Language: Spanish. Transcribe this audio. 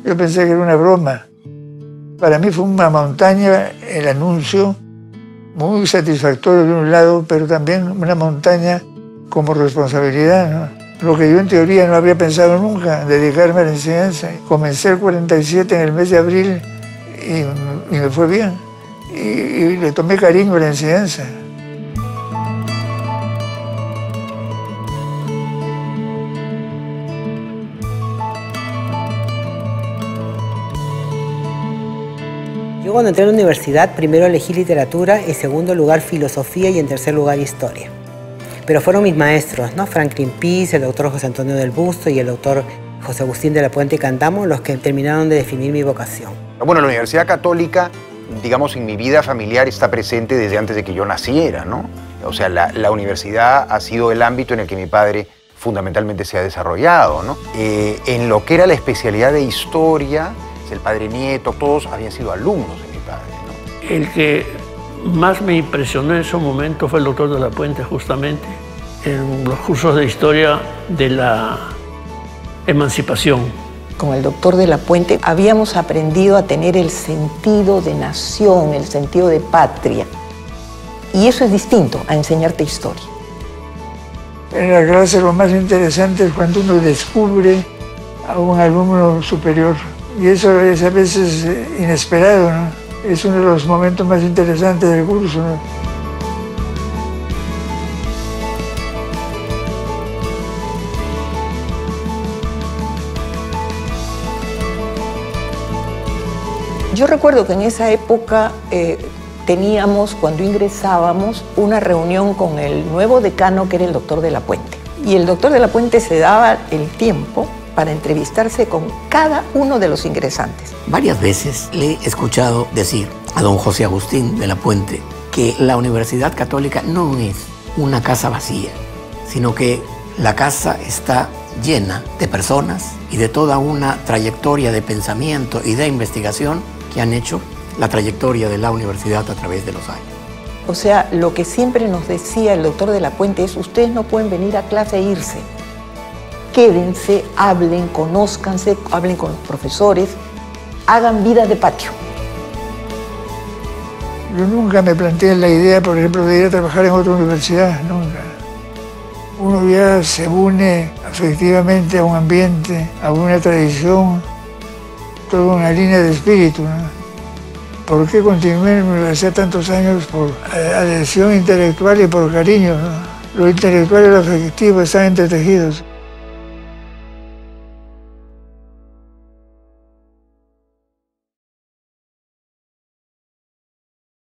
Yo pensé que era una broma. Para mí fue una montaña el anuncio, muy satisfactorio de un lado, pero también una montaña como responsabilidad, ¿no? Lo que yo en teoría no había pensado nunca, dedicarme a la enseñanza. Comencé el 47 en el mes de abril y me fue bien. Y le tomé cariño a la enseñanza. Yo cuando entré a la universidad, primero elegí literatura, en segundo lugar filosofía y en tercer lugar historia. Pero fueron mis maestros, ¿no? Franklin Pease, el doctor José Antonio del Busto y el doctor José Agustín de la Puente Candamo, los que terminaron de definir mi vocación. Bueno, la Universidad Católica, digamos, en mi vida familiar está presente desde antes de que yo naciera, ¿no? O sea, la universidad ha sido el ámbito en el que mi padre fundamentalmente se ha desarrollado, ¿no? En lo que era la especialidad de historia, el padre Nieto, todos habían sido alumnos de mi padre, ¿no? El que más me impresionó en ese momento fue el doctor de la Puente, justamente, en los cursos de historia de la emancipación. Con el doctor de la Puente habíamos aprendido a tener el sentido de nación, el sentido de patria. Y eso es distinto a enseñarte historia. En la clase lo más interesante es cuando uno descubre a un alumno superior. Y eso es a veces inesperado, ¿no? Es uno de los momentos más interesantes del curso, ¿no? Yo recuerdo que en esa época teníamos, cuando ingresábamos, una reunión con el nuevo decano, que era el doctor de la Puente. Y el doctor de la Puente se daba el tiempo para entrevistarse con cada uno de los ingresantes. Varias veces le he escuchado decir a don José Agustín de la Puente que la Universidad Católica no es una casa vacía, sino que la casa está llena de personas y de toda una trayectoria de pensamiento y de investigación que han hecho la trayectoria de la universidad a través de los años. O sea, lo que siempre nos decía el doctor de la Puente es: ustedes no pueden venir a clase e irse. Quédense, hablen, conózcanse, hablen con los profesores, hagan vida de patio. Yo nunca me planteé la idea, por ejemplo, de ir a trabajar en otra universidad, nunca. Uno ya se une afectivamente a un ambiente, a una tradición, toda una línea de espíritu, ¿no? ¿Por qué continué en la universidad tantos años? Por adhesión intelectual y por cariño, ¿no? Lo intelectual y lo afectivo están entretejidos.